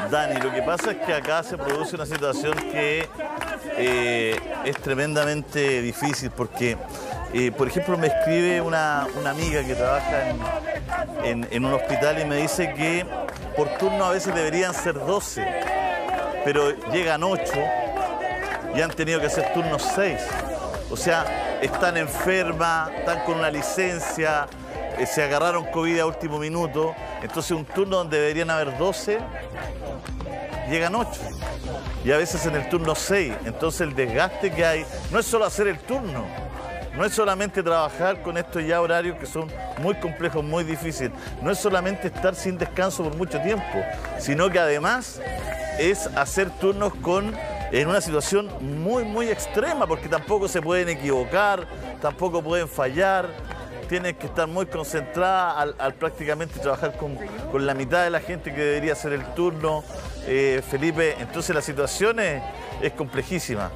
Dani, lo que pasa es que acá se produce una situación que es tremendamente difícil porque, por ejemplo, me escribe una amiga que trabaja en un hospital y me dice que por turno a veces deberían ser 12, pero llegan 8 y han tenido que hacer turnos 6. O sea, están enfermas, están con una licencia, se agarraron COVID a último minuto. Entonces un turno donde deberían haber 12, llegan 8. Y a veces en el turno 6. Entonces el desgaste que hay no es solo hacer el turno, no es solamente trabajar con estos ya horarios que son muy complejos, muy difíciles. No es solamente estar sin descanso por mucho tiempo, sino que además es hacer turnos en una situación muy extrema, porque tampoco se pueden equivocar, tampoco pueden fallar, tienen que estar muy concentradas al prácticamente trabajar con la mitad de la gente que debería hacer el turno, Felipe. Entonces la situación es complejísima.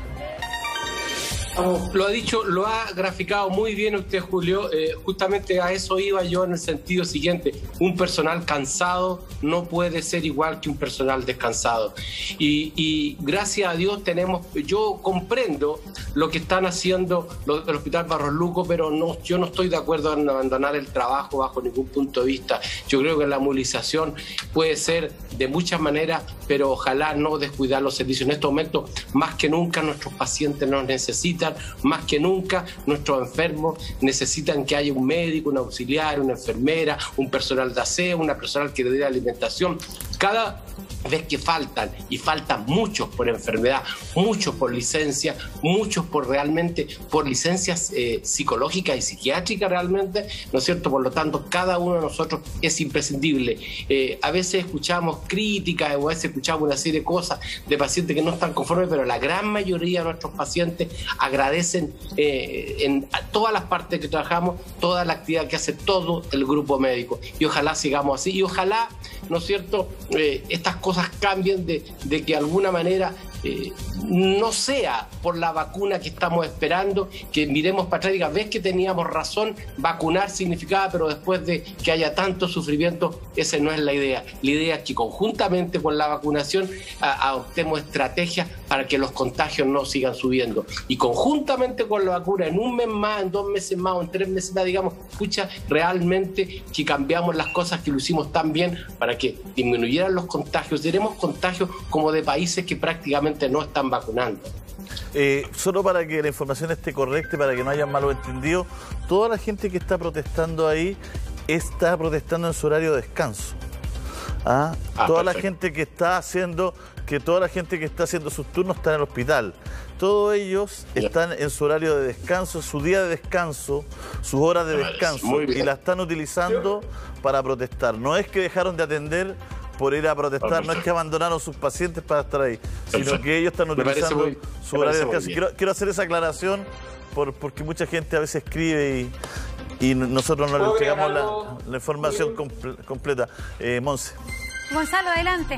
Lo ha dicho, lo ha graficado muy bien usted, Julio. Justamente a eso iba yo en el sentido siguiente. Un personal cansado no puede ser igual que un personal descansado. Y gracias a Dios yo comprendo lo que están haciendo los del Hospital Barros Luco, pero yo no estoy de acuerdo en abandonar el trabajo bajo ningún punto de vista. Yo creo que la movilización puede ser de muchas maneras, pero ojalá no descuidar los servicios. En estos momentos, más que nunca, nuestros pacientes nos necesitan. Más que nunca, nuestros enfermos necesitan que haya un médico, un auxiliar, una enfermera, un personal de aseo, una personal que le dé alimentación. Cada vez que faltan, y faltan muchos por enfermedad, muchos por licencia, muchos por licencias psicológicas y psiquiátricas realmente, ¿no es cierto? Por lo tanto, cada uno de nosotros es imprescindible. A veces escuchamos críticas o a veces escuchamos una serie de cosas de pacientes que no están conformes, pero la gran mayoría de nuestros pacientes agradecen en todas las partes que trabajamos, toda la actividad que hace todo el grupo médico. Y ojalá sigamos así, y ojalá, ¿no es cierto?, estas cosas cambien de que de alguna manera no sea por la vacuna que estamos esperando, que miremos para atrás y diga, ves que teníamos razón, vacunar significaba, pero después de que haya tanto sufrimiento, esa no es la idea. La idea es que conjuntamente con la vacunación adoptemos estrategias para que los contagios no sigan subiendo. Y conjuntamente con la vacuna, en un mes más, en 2 meses más o en 3 meses más, digamos, escucha, realmente que cambiamos las cosas que lo hicimos tan bien para que disminuyeran los contagios. Tenemos contagios como de países que prácticamente no están vacunando. Solo para que la información esté correcta y para que no haya malos entendidos, toda la gente que está protestando ahí está protestando en su horario de descanso. Toda la gente que está haciendo sus turnos está en el hospital. Todos ellos están en su horario de descanso, su día de descanso, sus horas de descanso, y la están utilizando para protestar. No es que dejaron de atender por ir a protestar, no es que abandonaron sus pacientes para estar ahí, sino que ellos están utilizando su horario de descanso. Quiero hacer esa aclaración porque mucha gente a veces escribe y nosotros no le entregamos la información completa. Monse. Gonzalo, adelante.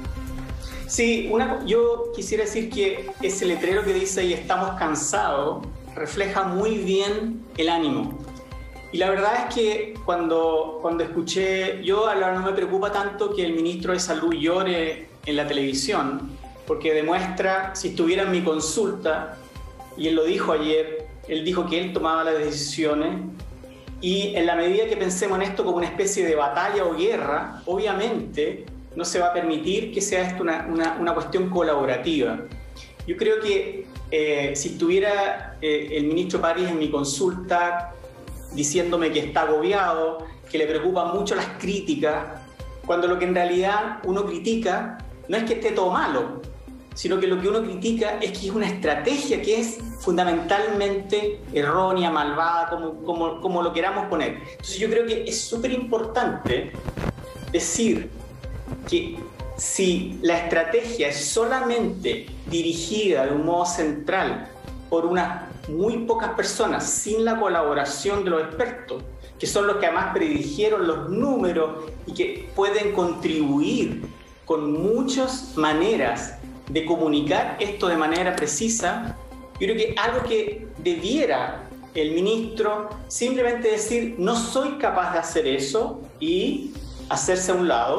Sí, yo quisiera decir que ese letrero que dice ahí "estamos cansados" refleja muy bien el ánimo. Y la verdad es que cuando escuché, yo ahora no me preocupa tanto que el ministro de Salud llore en la televisión, porque demuestra, si estuviera en mi consulta, y él lo dijo ayer, él dijo que él tomaba las decisiones, y en la medida que pensemos en esto como una especie de batalla o guerra, obviamente no se va a permitir que sea esto una cuestión colaborativa. Yo creo que si estuviera el ministro París en mi consulta diciéndome que está agobiado, que le preocupan mucho las críticas, cuando lo que en realidad uno critica no es que esté todo malo, sino que lo que uno critica es que es una estrategia que es fundamentalmente errónea, malvada, como lo queramos poner. Entonces yo creo que es súper importante decir que si la estrategia es solamente dirigida de un modo central por unas muy pocas personas, sin la colaboración de los expertos, que son los que además predijeron los números y que pueden contribuir con muchas maneras de comunicar esto de manera precisa, yo creo que algo que debiera el ministro simplemente decir, no soy capaz de hacer eso, y hacerse a un lado,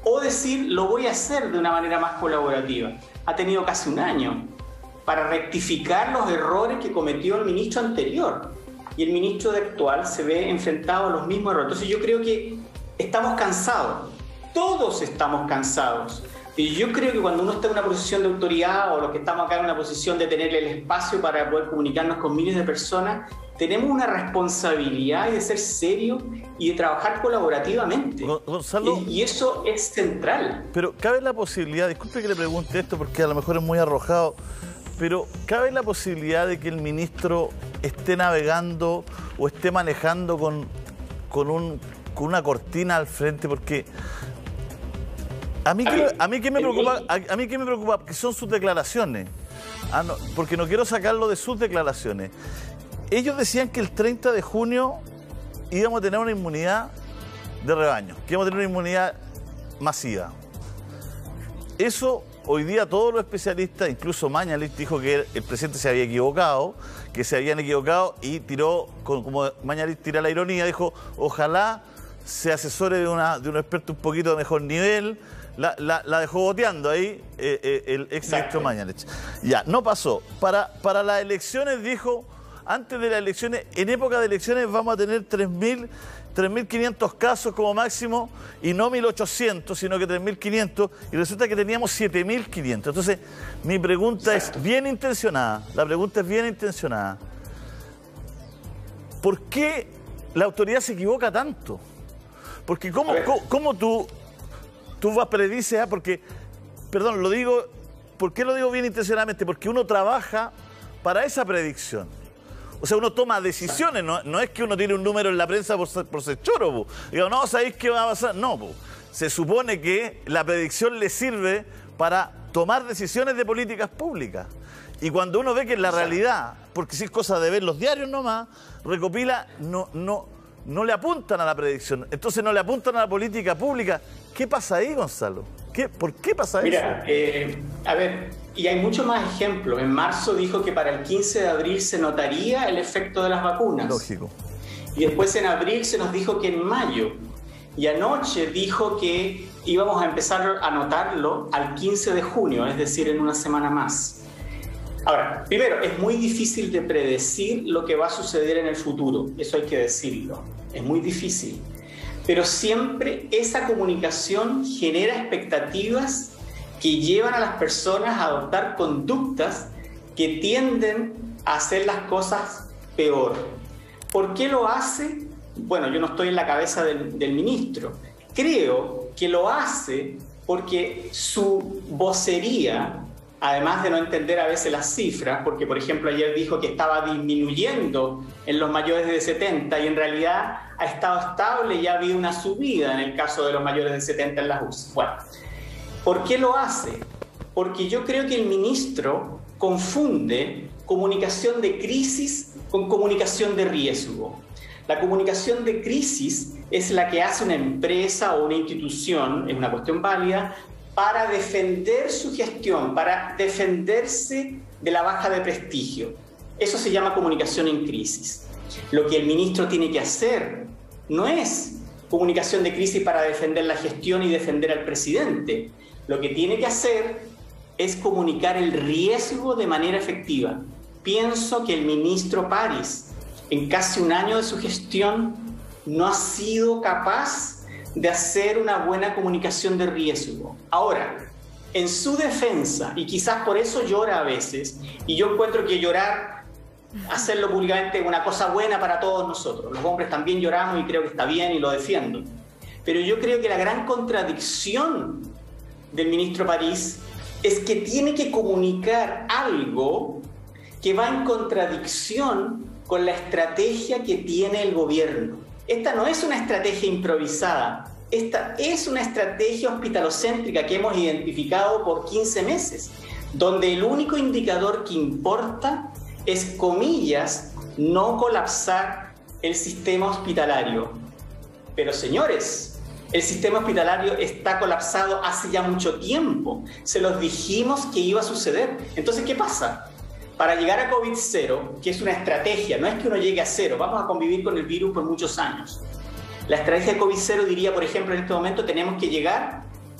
o decir, lo voy a hacer de una manera más colaborativa. Ha tenido casi un año para rectificar los errores que cometió el ministro anterior. Y el ministro actual se ve enfrentado a los mismos errores. Entonces yo creo que estamos cansados. Todos estamos cansados. Y yo creo que cuando uno está en una posición de autoridad, o los que estamos acá en una posición de tener el espacio para poder comunicarnos con miles de personas, tenemos una responsabilidad de ser serios y de trabajar colaborativamente. Gonzalo, y eso es central. Pero cabe la posibilidad, disculpe que le pregunte esto porque a lo mejor es muy arrojado, pero cabe la posibilidad de que el ministro esté navegando o esté manejando con una cortina al frente, porque a mí que me preocupa que son sus declaraciones. Porque no quiero sacarlo de sus declaraciones. Ellos decían que el 30 de junio íbamos a tener una inmunidad de rebaño, que íbamos a tener una inmunidad masiva. Eso hoy día todos los especialistas, incluso Mañalich, dijo que el presidente se había equivocado, que se habían equivocado y tiró, como Mañalich tira la ironía, dijo, ojalá se asesore de un experto un poquito de mejor nivel. La dejó boteando ahí el ex ministro Mañalich. Ya, no pasó. Para las elecciones dijo, antes de las elecciones, en época de elecciones vamos a tener 3.500 casos como máximo, y no 1.800, sino que 3.500, y resulta que teníamos 7.500. Entonces, mi pregunta es bien intencionada, ¿Por qué la autoridad se equivoca tanto? Porque ¿cómo tú vas predices? Porque, perdón, ¿por qué lo digo bien intencionadamente? Porque uno trabaja para esa predicción. O sea, uno toma decisiones, no es que uno tiene un número en la prensa por ser choro, digo, no, ¿sabéis qué va a pasar? No, se supone que la predicción le sirve para tomar decisiones de políticas públicas. Y cuando uno ve que en la realidad, porque si es cosa de ver los diarios nomás, recopila, no le apuntan a la predicción. Entonces no le apuntan a la política pública. ¿Qué pasa ahí, Gonzalo? ¿Por qué pasa eso? Mira, a ver, y hay muchos más ejemplos. En marzo dijo que para el 15 de abril se notaría el efecto de las vacunas. Lógico. Y después en abril se nos dijo que en mayo. Y anoche dijo que íbamos a empezar a notarlo al 15 de junio, es decir, en una semana más. Ahora, primero, es muy difícil de predecir lo que va a suceder en el futuro. Eso hay que decirlo. Es muy difícil. Pero siempre esa comunicación genera expectativas que llevan a las personas a adoptar conductas que tienden a hacer las cosas peor. ¿Por qué lo hace? Bueno, yo no estoy en la cabeza del ministro. Creo que lo hace porque su vocería, además de no entender a veces las cifras, porque por ejemplo ayer dijo que estaba disminuyendo en los mayores de 70 y en realidad ha estado estable y ha habido una subida en el caso de los mayores de 70 en las UCI. Bueno, ¿por qué lo hace? Porque yo creo que el ministro confunde comunicación de crisis con comunicación de riesgo. La comunicación de crisis es la que hace una empresa o una institución, es una cuestión válida, para defender su gestión, para defenderse de la baja de prestigio. Eso se llama comunicación en crisis. Lo que el ministro tiene que hacer no es comunicación de crisis para defender la gestión y defender al presidente. Lo que tiene que hacer es comunicar el riesgo de manera efectiva. Pienso que el ministro París, en casi un año de su gestión, no ha sido capaz de hacer una buena comunicación de riesgo. Ahora, en su defensa, y quizás por eso llora a veces, y yo encuentro que llorar, hacerlo públicamente es una cosa buena para todos nosotros. Los hombres también lloramos y creo que está bien y lo defiendo. Pero yo creo que la gran contradicción del ministro París es que tiene que comunicar algo que va en contradicción con la estrategia que tiene el gobierno. Esta no es una estrategia improvisada, esta es una estrategia hospitalocéntrica que hemos identificado por 15 meses, donde el único indicador que importa es, comillas, no colapsar el sistema hospitalario. Pero señores, el sistema hospitalario está colapsado hace ya mucho tiempo. Se los dijimos que iba a suceder. Entonces, ¿qué pasa? Para llegar a COVID-0, que es una estrategia, no es que uno llegue a cero, vamos a convivir con el virus por muchos años. La estrategia de COVID-0 diría, por ejemplo, en este momento tenemos que llegar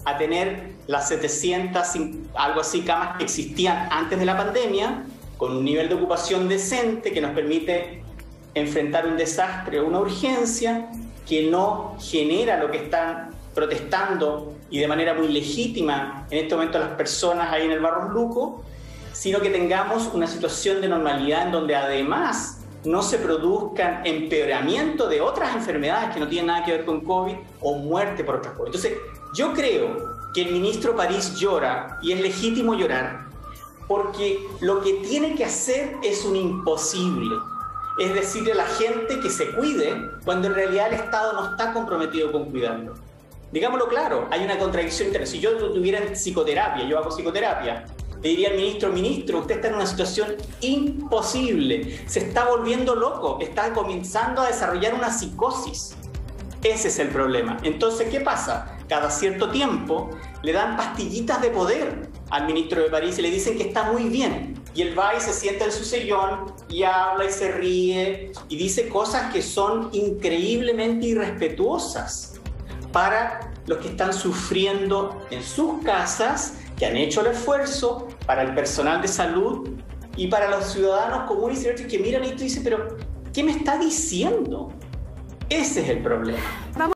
a tener las 700, algo así, camas que existían antes de la pandemia, con un nivel de ocupación decente que nos permite enfrentar un desastre o una urgencia, que no genera lo que están protestando y de manera muy legítima en este momento las personas ahí en el Barros Luco, sino que tengamos una situación de normalidad en donde además no se produzcan empeoramiento de otras enfermedades que no tienen nada que ver con COVID o muerte por otras cosas. Entonces, yo creo que el ministro París llora, y es legítimo llorar, porque lo que tiene que hacer es un imposible. Es decirle a la gente que se cuide cuando en realidad el Estado no está comprometido con cuidarlo. Digámoslo claro, hay una contradicción interna. Si yo tuviera en psicoterapia, yo hago psicoterapia, le diría al ministro, usted está en una situación imposible, se está volviendo loco, está comenzando a desarrollar una psicosis. Ese es el problema. Entonces, ¿qué pasa? Cada cierto tiempo le dan pastillitas de poder al ministro de París y le dicen que está muy bien. Y él va y se sienta en su sillón y habla y se ríe y dice cosas que son increíblemente irrespetuosas para los que están sufriendo en sus casas, que han hecho el esfuerzo, para el personal de salud y para los ciudadanos comunes y silvestres que miran esto y dicen, pero ¿qué me está diciendo? Ese es el problema.